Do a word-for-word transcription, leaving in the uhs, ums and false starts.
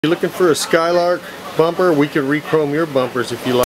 You're looking for a Skylark bumper? We can re-chrome your bumpers if you like.